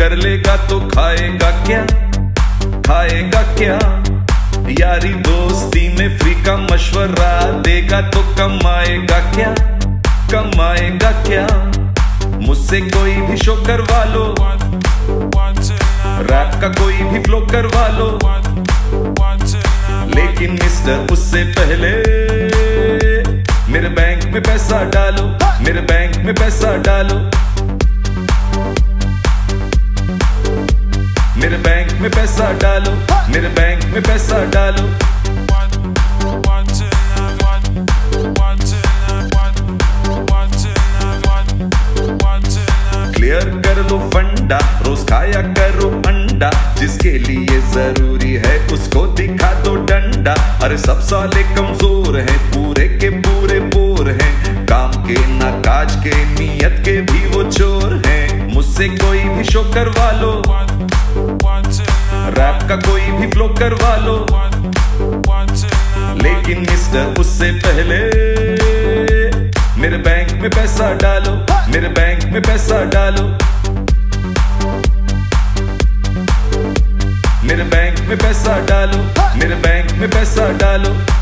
कर लेगा तो खाएगा क्या, खाएगा क्या। यारी दोस्ती में फ्री का मशवरा देगा तो कमाएगा क्या, कमाएगा क्या। मुझसे कोई भी शो करवा लो, रैप का कोई भी फ्लो करवा लो, लेकिन मिस्टर उससे पहले मेरे बैंक में पैसा डालो, मेरे बैंक में पैसा डालो, मेरे बैंक में पैसा डालो, मेरे बैंक में पैसा डालो। क्लियर कर लो फंडा, रोज खाया करो अंडा, जिसके लिए जरूरी है उसको दिखा दो डंडा। अरे सब साले कमजोर हैं, पूरे के पूरे बोर हैं, काम के ना काज के नियत के भी वो चोर हैं। मुझसे कोई भी शो करवा लो, रैप का कोई भी फ्लो करवा लो, लेकिन मिस्टर उससे पहले मेरे बैंक में पैसा डालो, मेरे बैंक में पैसा डालो, मेरे बैंक में पैसा डालो, मेरे बैंक में पैसा डालो।